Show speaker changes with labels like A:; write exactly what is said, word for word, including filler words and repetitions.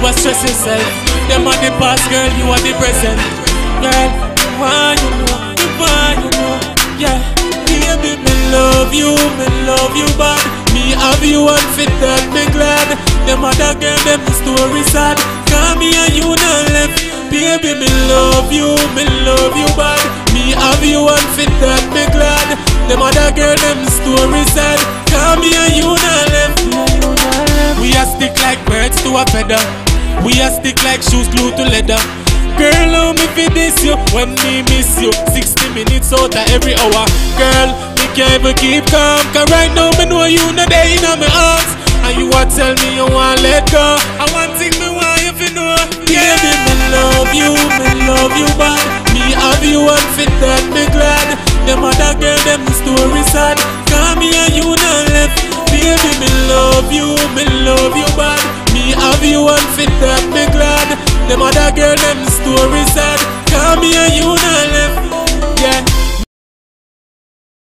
A: a stress yourself. Them are the past, girl, you are the present. Girl, why you know, why you know, yeah. Baby, me love you, me love you bad. Me have you and fit that, me glad. Them other girl, them the story sad. Come me and you not left. Baby, me love you, me love you bad. Me have you and fit that, me glad. Them other girl, them the story sad. Come me and you not left. We a stick like birds to a feather. We a stick like shoes glued to leather. Girl, how me fi this you when me miss you? Sixty minutes out of every hour. Girl, me can't even keep calm, cause right now me know you not there in my arms. And you a tell me you want let go. I want thing me want you fi know. Yeah. Baby, me love you, me love you bad. Me have you and fit that, me glad. Them other girl, them the story sad. Cause me and you not left. Baby, me love you, me love you bad. Me have you and fit that, me glad. Them other girl, them the story sad. Cause me and you not left.